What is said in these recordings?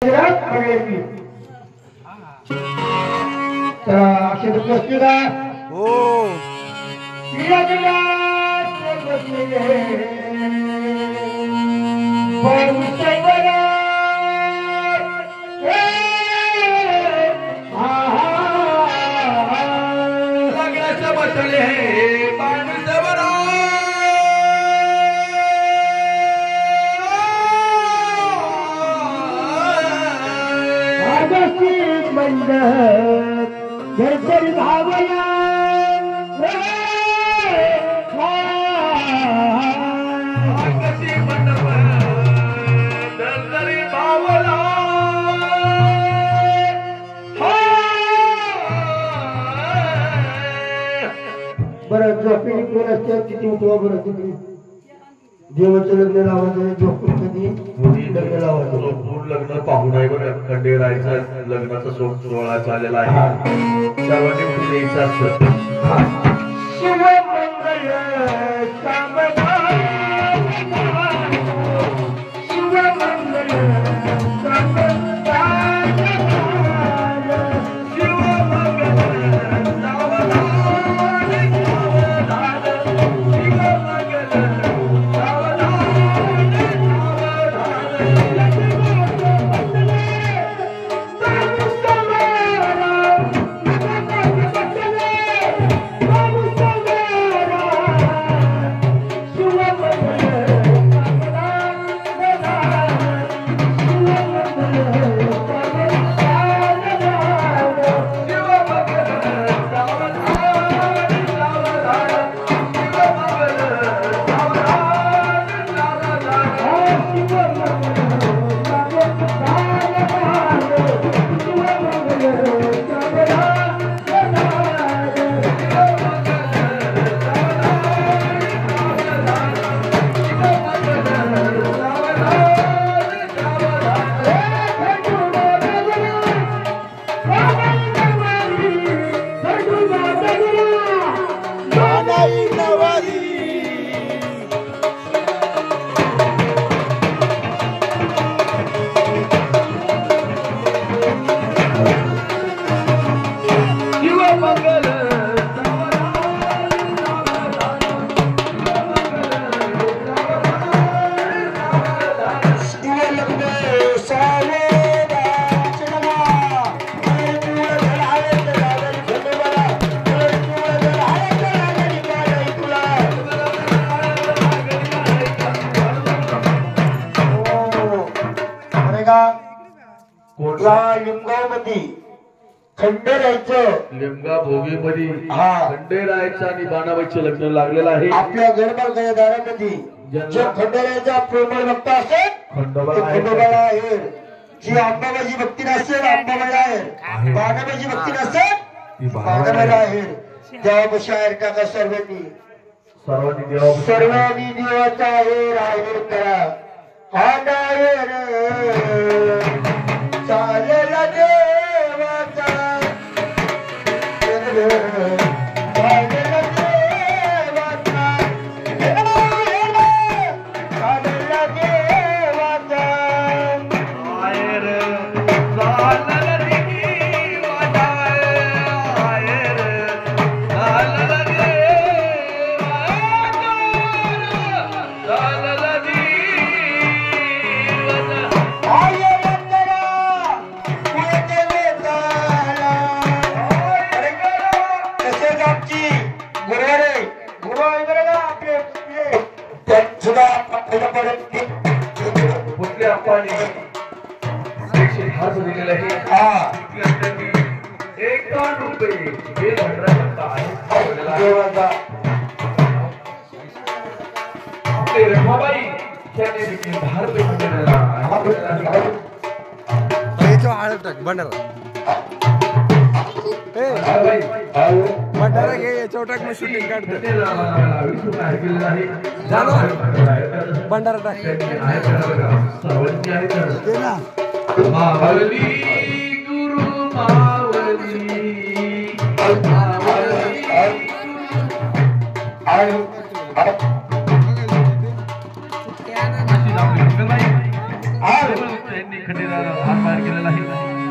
घरघरी भावया बरं झोपेली कोण असते किती उठवा बरं तुम्ही देवाचं लग्न लावायचं झोपून कधी लग्न लावायचं लग्न पाहून आहे बरं खंडेरायचं लग्नाचा सोहळा झालेला आहे सर्वांनी पुढे यायचं असतं लिमगा भोगीमध्ये खंडेरायाच्या आणि बाणाबाईचे लग्न लागलेलं आहे आपल्या गरबाच्या दारामध्ये जो खंडेरायाचा प्रेमळ भक्त असेल खंडोबाला आहे जी अंबाबाईची भक्ती नसेल अंबाबाईला आहे बाणाबाईची भक्ती नसेल बाणाबाईला आहे देवापाशी आहे टाका सर्वांनी देवाचा आहे करा हा नायर चालेल देवाचा भंडारा घे चौटाक में शूटिंग काढतो भंडारा टाक मावली गुरु मावली खंडेराला हात बाहेर केलेला आहे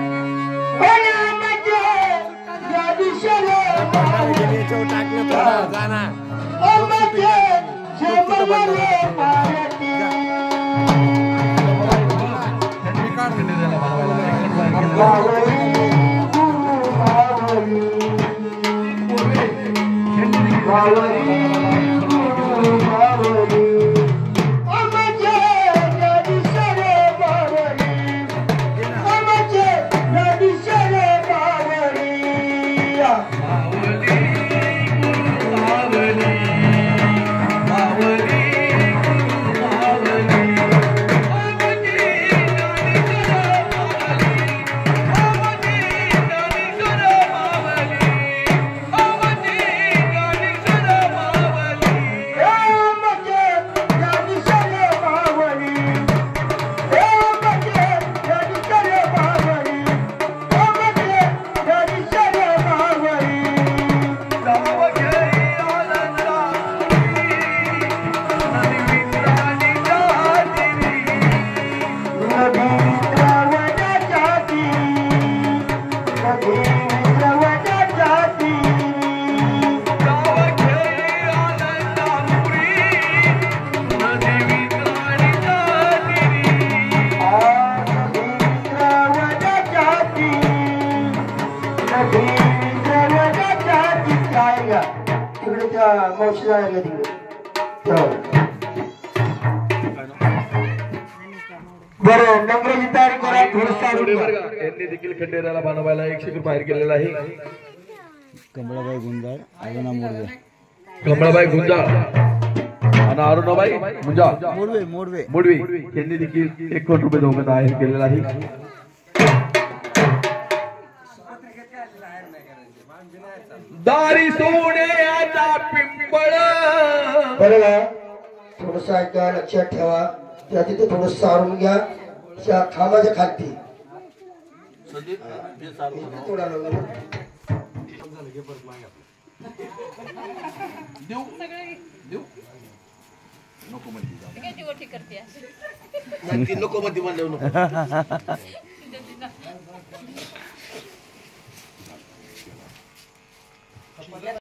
बरं नम्रची तयारी करा थोडं यांनी देखील खंडेराला बनवायला 100 बाहेर केलेला आहे कमळाबाई गुंजाळ अरुणा मोडवे कमळाबाई गुंजाळ आणि अरुणाबाई गुंजाळ मोडवे मोडवे मोडवी यांनी देखील 1 कोटी रुपये दोघं बाहेर केलेला आहे दारी सोन्याचा पिंपळ बरं थोडस ऐका लक्षात ठेवा त्या तिथे थोडं सारून घ्या त्या खांबाच्या खालती थोडा नको मध्ये म्हणलं